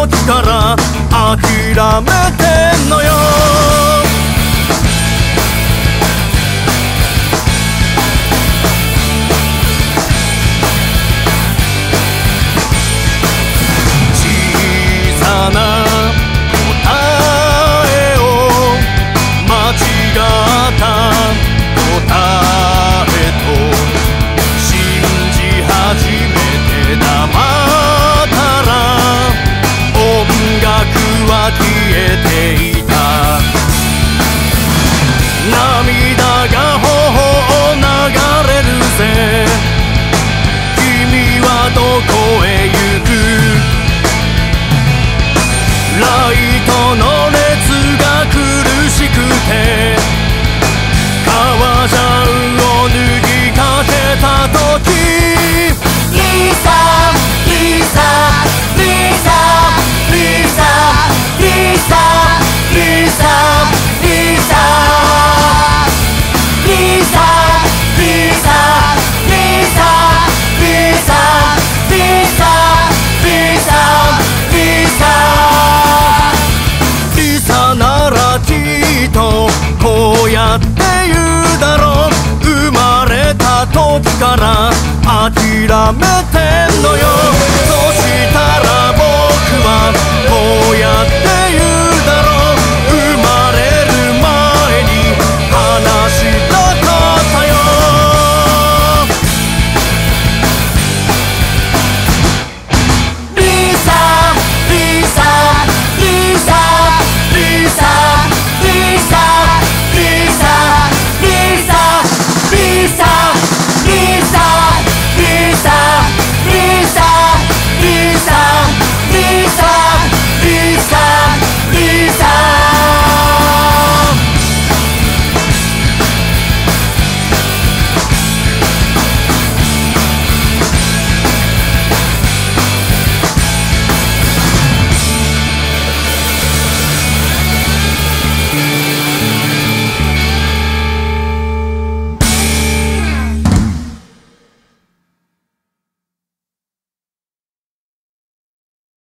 時から諦めてんのよ。小さな答えを間違った答えと信じ始めて黙ったら音楽は消えていた。涙が頬を流れるぜ。君はどこへ行く。ライトの熱が苦しくて革ジャンを脱ぎかけた時、リサリサリサリサリサリサリサリサリサリサリサリサリサリサリサならきっとこうやって言うだろう。生まれた時から諦めてんのよ。そしたら僕はこうやって言